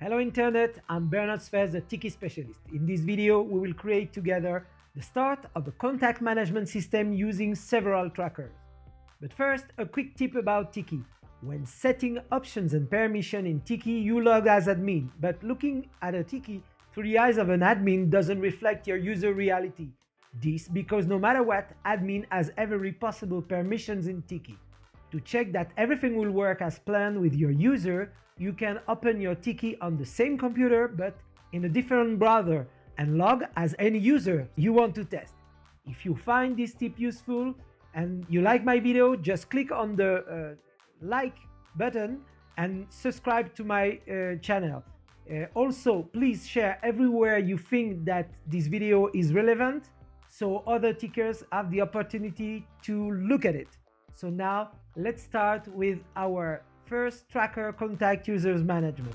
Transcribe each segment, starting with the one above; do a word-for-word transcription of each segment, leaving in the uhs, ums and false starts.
Hello Internet, I'm Bernard Sfez, a Tiki specialist. In this video, we will create together the start of a contact management system using several trackers. But first, a quick tip about Tiki. When setting options and permission in Tiki, you log as admin, but looking at a Tiki through the eyes of an admin doesn't reflect your user reality. This because no matter what, admin has every possible permissions in Tiki. To check that everything will work as planned with your user, you can open your Tiki on the same computer but in a different browser and log as any user you want to test. If you find this tip useful and you like my video, just click on the uh, like button and subscribe to my uh, channel. Uh, also, please share everywhere you think that this video is relevant so other Tickers have the opportunity to look at it. So now let's start with our first tracker, contact users management.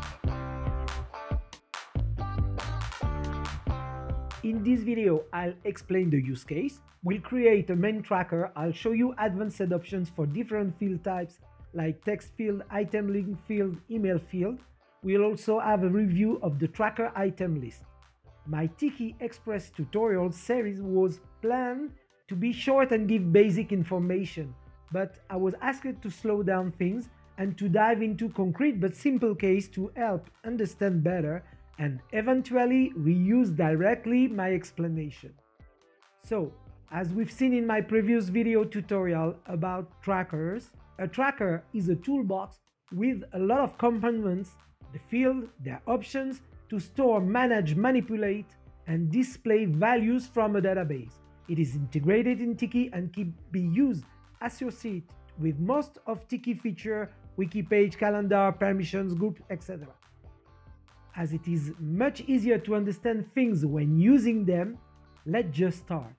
In this video, I'll explain the use case. We'll create a main tracker. I'll show you advanced options for different field types like text field, item link field, email field. We'll also have a review of the tracker item list. My Tiki Express Tutorial series was planned to be short and give basic information, but I was asked to slow down things and to dive into concrete but simple case to help understand better and eventually reuse directly my explanation. So, as we've seen in my previous video tutorial about trackers, a tracker is a toolbox with a lot of components, the field, their options, to store, manage, manipulate, and display values from a database. It is integrated in Tiki and can be used associated with most of Tiki feature, wiki page, calendar, permissions, groups, et cetera. As it is much easier to understand things when using them, let's just start.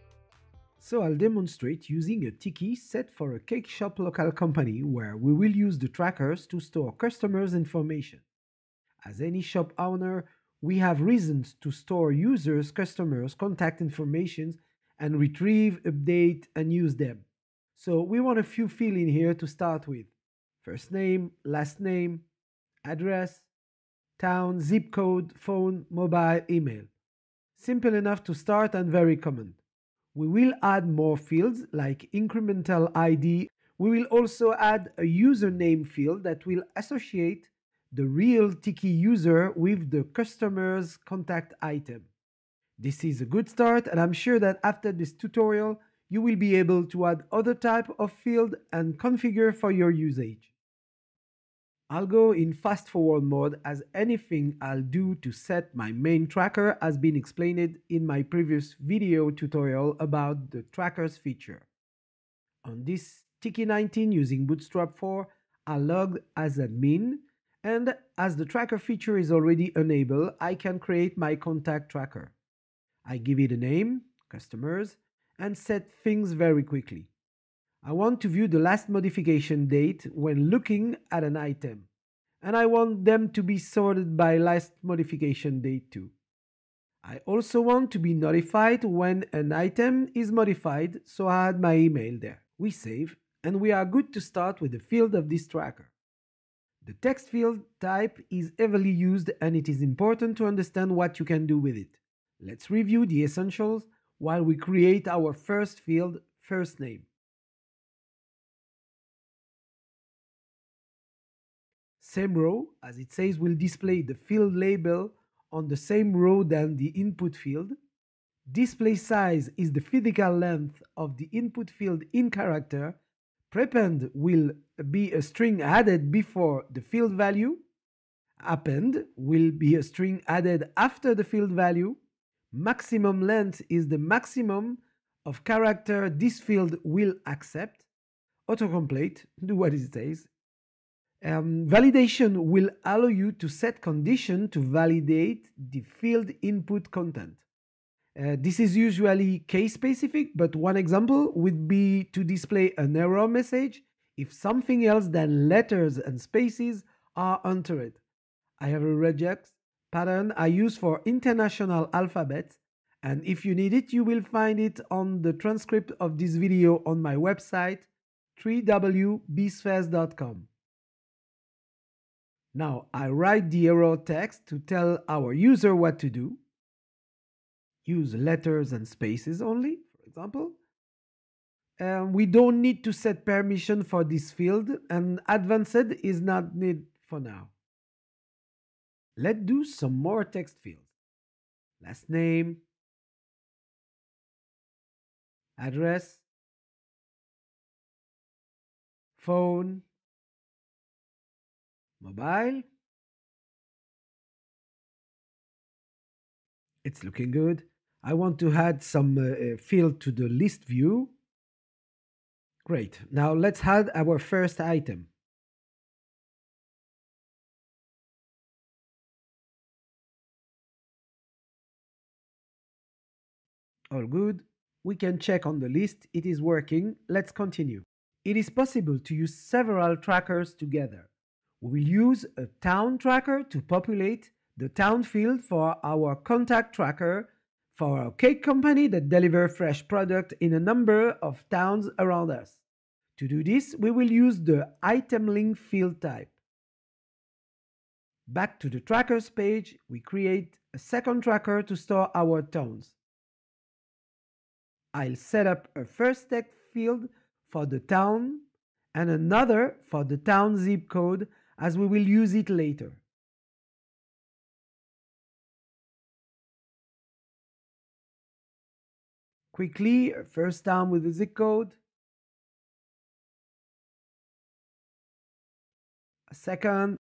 So I'll demonstrate using a Tiki set for a cake shop local company where we will use the trackers to store customers' information. As any shop owner, we have reasons to store users, customers, contact information and retrieve, update, and use them. So we want a few fields in here to start with. First name, last name, address, town, zip code, phone, mobile, email. Simple enough to start and very common. We will add more fields like incremental I D. We will also add a username field that will associate the real Tiki user with the customer's contact item. This is a good start, and I'm sure that after this tutorial, you will be able to add other type of field and configure for your usage. I'll go in fast forward mode as anything I'll do to set my main tracker has been explained in my previous video tutorial about the trackers feature. On this Tiki nineteen using Bootstrap four, I'll log as admin, and as the tracker feature is already enabled, I can create my contact tracker. I give it a name, customers, and set things very quickly. I want to view the last modification date when looking at an item, and I want them to be sorted by last modification date too. I also want to be notified when an item is modified, so I add my email there. We save, and we are good to start with the field of this tracker. The text field type is heavily used, and it is important to understand what you can do with it. Let's review the essentials while we create our first field, first name. Same row, as it says, will display the field label on the same row than the input field. Display size is the physical length of the input field in character. Prepend will be a string added before the field value. Append will be a string added after the field value. Maximum length is the maximum of character this field will accept. Autocomplete, do what it says. Um, validation will allow you to set condition to validate the field input content. Uh, this is usually case specific, but one example would be to display an error message if something else than letters and spaces are entered. I have a regex pattern I use for international alphabets, and if you need it, you will find it on the transcript of this video on my website, w w w dot b sfez dot com. Now I write the error text to tell our user what to do. Use letters and spaces only, for example. Um, we don't need to set permission for this field, and advanced is not needed for now. Let's do some more text fields. Last name, address, phone, mobile. It's looking good. I want to add some uh, uh, field to the list view. Great. Now let's add our first item. All good. We can check on the list. It is working. Let's continue. It is possible to use several trackers together. We will use a town tracker to populate the town field for our contact tracker for our cake company that deliver fresh product in a number of towns around us. To do this, we will use the ItemLink field type. Back to the trackers page, we create a second tracker to store our towns. I'll set up a first text field for the town and another for the town zip code, as we will use it later. Quickly, a first town with the zip code, a second,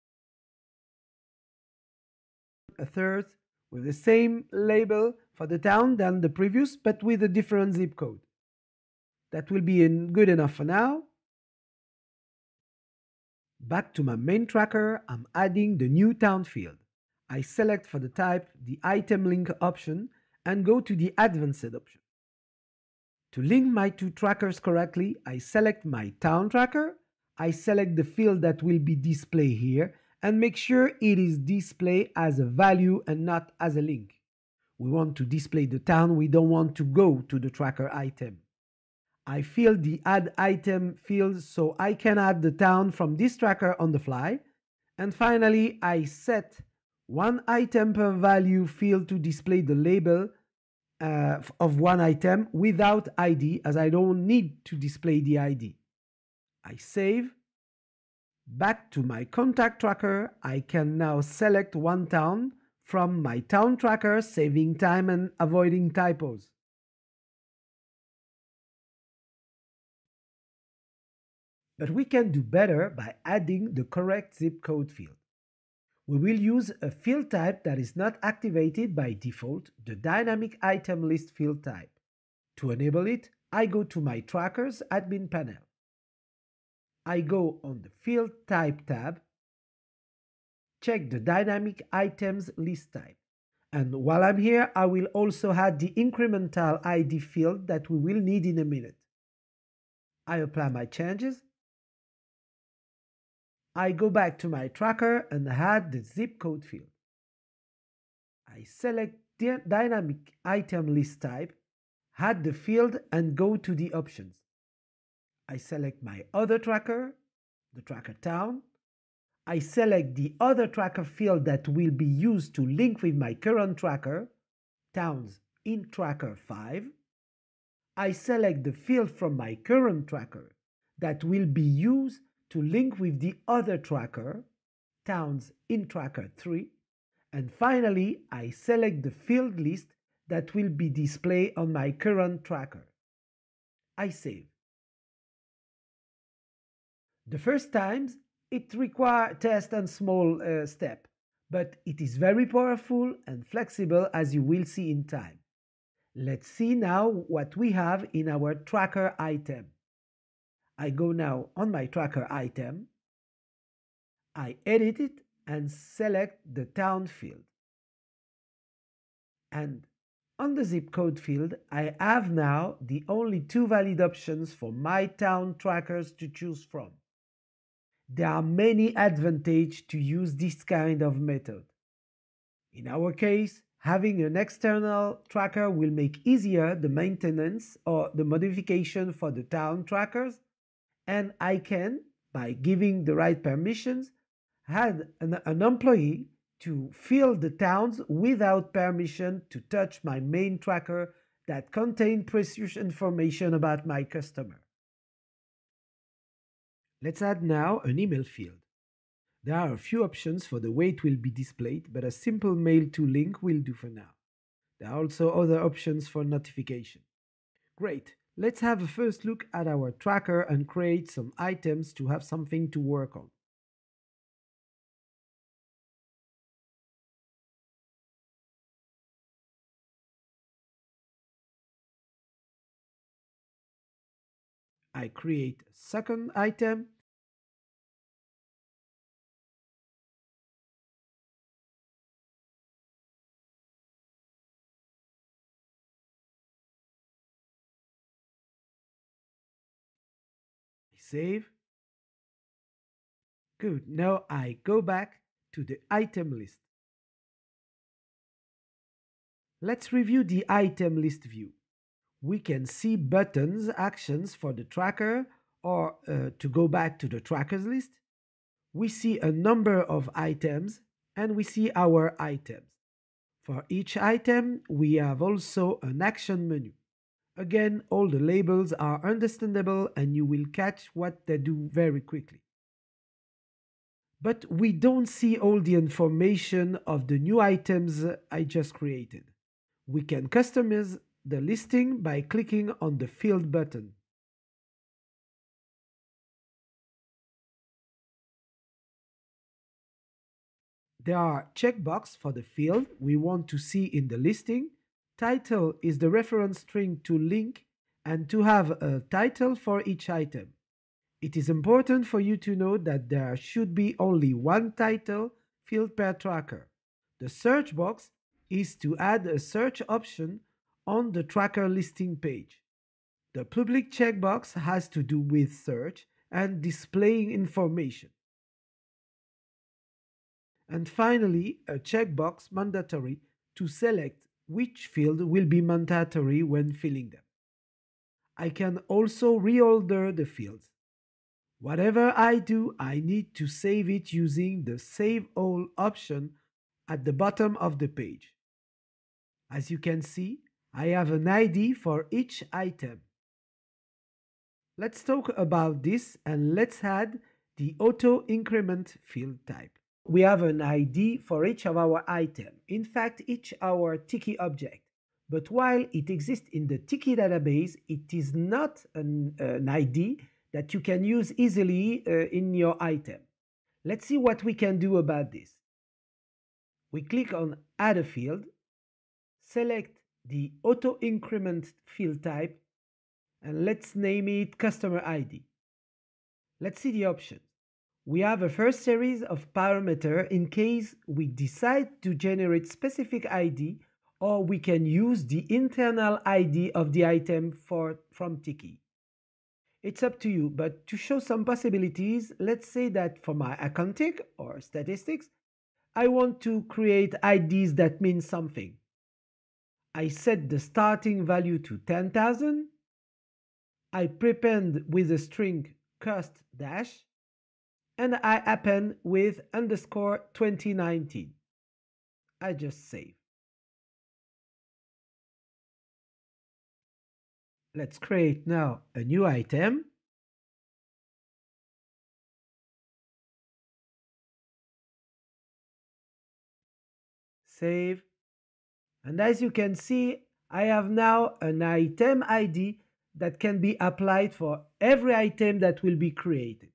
a third, with the same label for the town than the previous, but with a different zip code. That will be good enough for now. Back to my main tracker, I'm adding the new town field. I select for the type the ItemLink option and go to the advanced option. To link my two trackers correctly, I select my town tracker, I select the field that will be displayed here, and make sure it is displayed as a value and not as a link. We want to display the town, we don't want to go to the tracker item. I fill the add item field so I can add the town from this tracker on the fly. And finally, I set one item per value field to display the label uh, of one item without I D, as I don't need to display the I D. I save. Back to my contact tracker, I can now select one town from my town tracker, saving time and avoiding typos. But we can do better by adding the correct zip code field. We will use a field type that is not activated by default, the dynamic item list field type. To enable it, I go to my trackers admin panel. I go on the field type tab, check the dynamic items list type. And while I'm here, I will also add the incremental I D field that we will need in a minute. I apply my changes. I go back to my tracker and add the zip code field. I select the dynamic item list type, add the field and go to the options. I select my other tracker, the tracker town. I select the other tracker field that will be used to link with my current tracker, towns in tracker five. I select the field from my current tracker that will be used to link with the other tracker, towns in tracker three, and finally I select the field list that will be displayed on my current tracker. I save. The first times it requires test and small uh, step, but it is very powerful and flexible, as you will see in time. Let's see now what we have in our tracker item. I go now on my tracker item, I edit it and select the town field. And on the zip code field, I have now the only two valid options for my town trackers to choose from. There are many advantages to use this kind of method. In our case, having an external tracker will make easier the maintenance or the modification for the town trackers, and I can, by giving the right permissions, Had an, an employee to fill the towns without permission to touch my main tracker that contained precious information about my customer. Let's add now an email field. There are a few options for the way it will be displayed, but a simple mail to link will do for now. There are also other options for notification. Great. Let's have a first look at our tracker and create some items to have something to work on. I create a second item. I save. Good. Now I go back to the item list. Let's review the item list view. We can see buttons, actions for the tracker, or uh, to go back to the trackers list. We see a number of items and we see our items. For each item, we have also an action menu. Again, all the labels are understandable and you will catch what they do very quickly. But we don't see all the information of the new items I just created. We can customize the listing by clicking on the field button. There are checkboxes for the field we want to see in the listing. Title is the reference string to link and to have a title for each item. It is important for you to know that there should be only one title field per tracker. The search box is to add a search option on the tracker listing page. The public checkbox has to do with search and displaying information. And finally, a checkbox mandatory to select which field will be mandatory when filling them. I can also reorder the fields. Whatever I do, I need to save it using the Save All option at the bottom of the page. As you can see, I have an I D for each item. Let's talk about this and let's add the Auto Increment field type. We have an I D for each of our items, in fact each our Tiki object. But while it exists in the Tiki database, it is not an, an I D that you can use easily uh, in your item. Let's see what we can do about this. We click on Add a field, select the Auto Increment field type, and let's name it Customer I D. Let's see the options. We have a first series of parameters in case we decide to generate specific I D, or we can use the internal I D of the item for, from Tiki. It's up to you, but to show some possibilities, let's say that for my accounting or statistics, I want to create I Ds that mean something. I set the starting value to ten thousand. I prepend with a string cost dash, and I append with underscore twenty nineteen. I just save. Let's create now a new item. Save. And as you can see, I have now an item I D that can be applied for every item that will be created.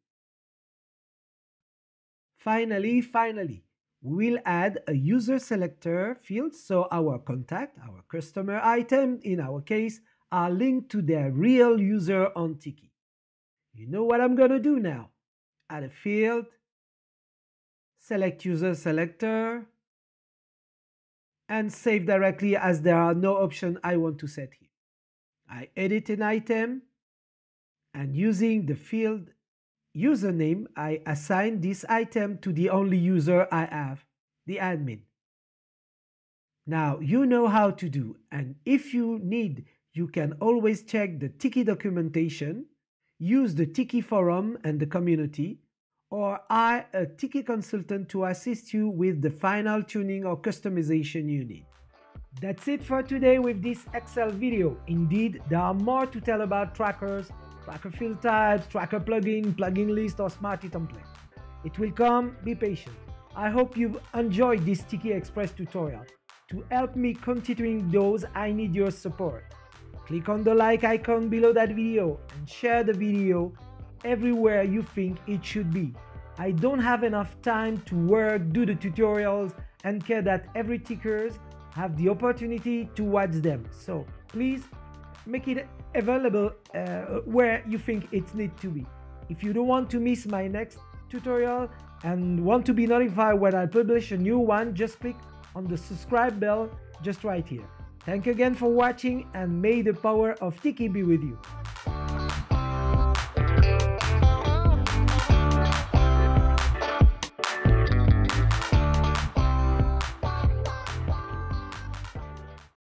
Finally, finally, we will add a user selector field so our contact, our customer item in our case, are linked to their real user on Tiki. You know what I'm going to do now. Add a field, select user selector, and save directly as there are no options I want to set here. I edit an item, and using the field username, I assign this item to the only user I have, the admin. Now you know how to do, and if you need, you can always check the Tiki documentation, use the Tiki forum and the community, or I, a Tiki consultant, to assist you with the final tuning or customization you need. That's it for today with this Excel video. Indeed, there are more to tell about trackers, tracker field types, tracker plugin, plugin list, or Smarty template. It will come, be patient. I hope you've enjoyed this Tiki Express tutorial. To help me continuing those, I need your support. Click on the like icon below that video and share the video everywhere you think it should be. I don't have enough time to work, do the tutorials, and care that every tickers have the opportunity to watch them. So please make it available uh, where you think it needs to be. If you don't want to miss my next tutorial and want to be notified when I publish a new one, just click on the subscribe bell just right here. Thank you again for watching, and may the power of Tiki be with you.